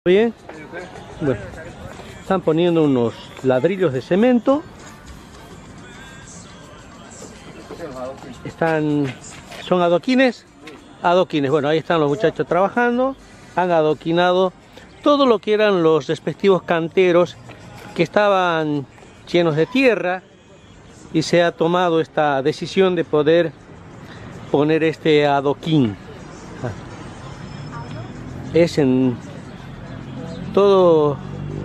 Bien, bueno, están poniendo unos ladrillos de cemento. ¿Son adoquines? Adoquines, bueno, ahí están los muchachos trabajando. Han adoquinado todo lo que eran los respectivos canteros que estaban llenos de tierra, y se ha tomado esta decisión de poder poner este adoquín. Es en todo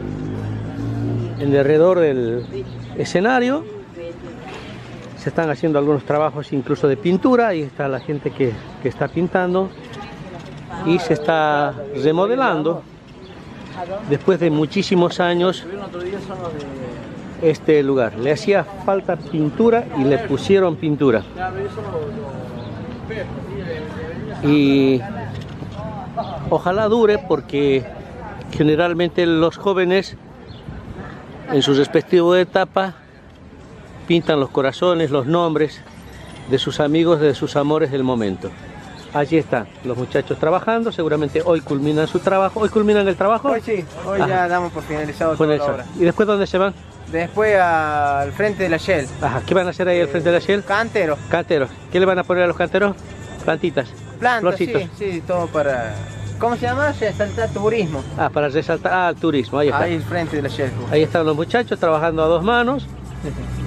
en alrededor del escenario. Se están haciendo algunos trabajos incluso de pintura. Ahí está la gente que está pintando, y se está remodelando después de muchísimos años este lugar. Le hacía falta pintura y le pusieron pintura, y ojalá dure, porque generalmente los jóvenes en su respectiva etapa pintan los corazones, los nombres de sus amigos, de sus amores del momento. Allí están los muchachos trabajando. Seguramente hoy culminan su trabajo. ¿Hoy culminan el trabajo? Hoy sí, hoy ya damos por finalizado toda la obra. ¿Y después dónde se van? Después al frente de la Shell. Ajá, ¿qué van a hacer ahí al frente de la Shell? Canteros. Canteros. ¿Qué le van a poner a los canteros? Plantitas. Plantas, sí, todo para... ¿Cómo se llama? Resaltar turismo. Ah, para resaltar el turismo. Ahí está. Ahí al frente de la Shell. Ahí están los muchachos trabajando a dos manos.